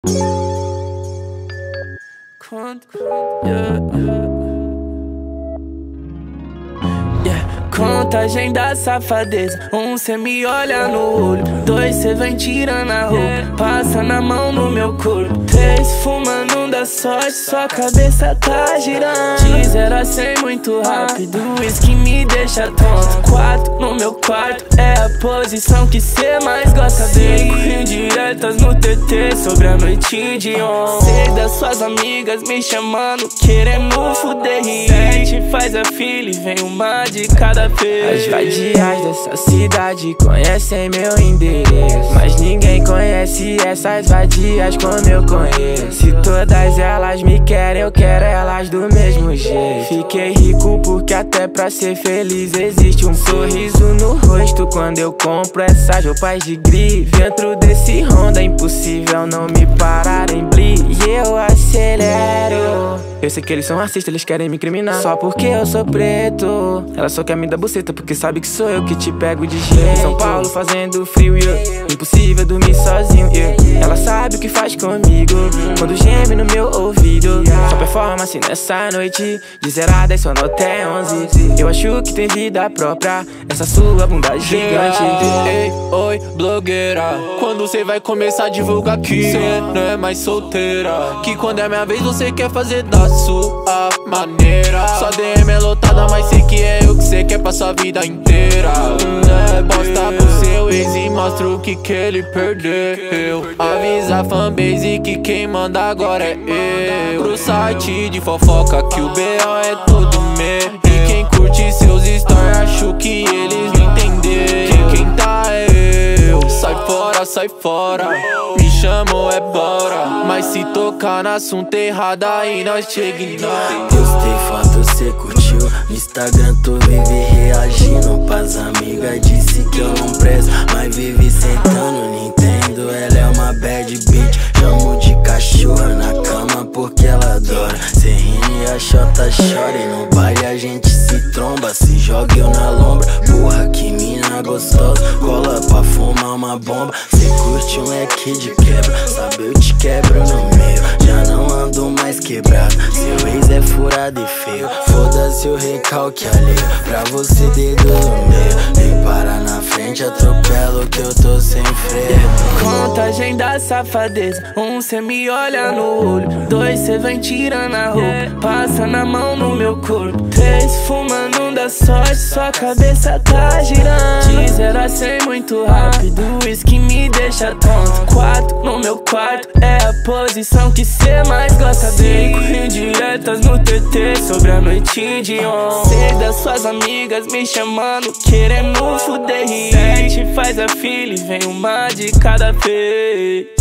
Contagem da safadeza. Cê me olha no olho. 2, cê vem tirando a roupa. Passa na mão no meu corpo. 3, fuma não dá sorte, sua cabeça tá girando. De 0 a 100 muito rápido, isso que me deixa tonto. 4 no meu quarto, é a posição que cê mais gosta. 5 indiretas no TT sobre a noite de ontem. Sei das suas amigas me chamando, querendo fuder. 7 faz a fila e vem uma de cada vez. As vadias dessa cidade conhecem meu endereço, mas ninguém conhece essas vadias como eu conheço. Se todas elas me querem, eu quero elas do mesmo jeito. Fiquei rico porque até pra ser feliz existe um sorriso no rosto quando eu compro essas roupas de grife. Dentro desse Honda é impossível não me parar em blitz. E eu acelero. Eu sei que eles são racistas, eles querem me incriminar só porque eu sou preto. Ela só quer me dar buceta porque sabe que sou eu que te pego de jeito. São Paulo fazendo frio, impossível dormir sozinho, Ela sabe o que faz comigo quando geme no meu ouvido. Sua performance nessa noite de 0 a 10 só nota é 11. Eu acho que tem vida própria essa sua bunda gigante. Ei, oi, blogueira, quando cê vai começar a divulgar que cê não é mais solteira? Que quando é minha vez você quer fazer da sua maneira. Sua DM é lotada, mas sei que é eu que cê quer pra sua vida inteira. Posta pro seu ex e mostra o que ele perdeu. Avisa a fanbase que quem manda agora é eu. Pro site de fofoca que o B.O. é todo meu. E quem curte seus stories acho que eles não entenderam. Quem tá é eu. Sai fora, sai fora. Me chamou é bora. Mas se tocar no assunto errado aí nós te ignora. Postei foto, cê curtiu. No Instagram tu vive reagindo pras amigas. Disse que eu não presto, mas vive sentando Nintendo. Ela é uma bad bitch, chamo de cachorra na cama porque ela adora. Cê rindo e a chota chora. E no baile a gente se tromba, se joga eu na lombra. Porra, que mina gostosa, cola pra fumar uma bomba. Cê curte um leque de quebra, sabe eu te quebro no meio. Já não ando mais quebrado, seu ex é furado e feio. Foda-se o recalque alheio, pra você dedo no meio. Nem para na frente, atropelo que eu tô sem freio. Contagem da safadeza. Cê me olha no olho. 2, cê vem tirando a roupa. Passa na mão no meu corpo. 3, fuma não dá sorte, sua cabeça tá girando. De 0 a 100 muito rápido, isso que me deixa tonto. 4 no meu quarto, é a posição que cê mais gosta. 5 indiretas no TT sobre a noite de ontem. Sei das suas amigas me chamando, querendo fuder. 7 faz a fila e vem uma de cada vez.